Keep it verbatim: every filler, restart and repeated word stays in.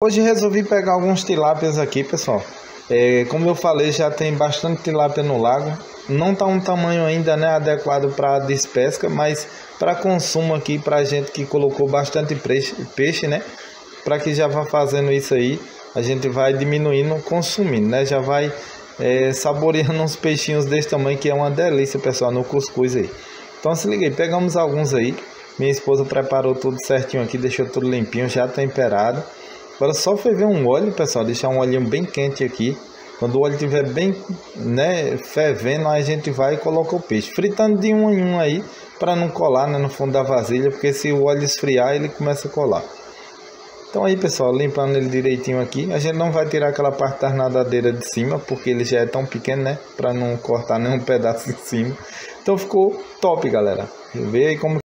Hoje resolvi pegar alguns tilápias aqui, pessoal. É, como eu falei, já tem bastante tilápia no lago. Não tá um tamanho ainda, né, adequado para despesca, mas para consumo aqui, para gente que colocou bastante peixe, peixe né? Para que já vá fazendo isso aí, a gente vai diminuindo, consumindo, né? Já vai é, saboreando uns peixinhos desse tamanho, que é uma delícia, pessoal, no cuscuz aí. Então se liga aí, pegamos alguns aí. Minha esposa preparou tudo certinho aqui, deixou tudo limpinho, já temperado. Agora só ferver um óleo, pessoal, deixar um olhinho bem quente aqui. Quando o óleo estiver bem, né, fervendo, a gente vai e coloca o peixe. Fritando de um em um aí, para não colar, né, no fundo da vasilha, porque se o óleo esfriar, ele começa a colar. Então aí, pessoal, limpando ele direitinho aqui. A gente não vai tirar aquela parte da nadadeira de cima, porque ele já é tão pequeno, né, para não cortar nenhum pedaço de cima. Então ficou top, galera. Vê aí como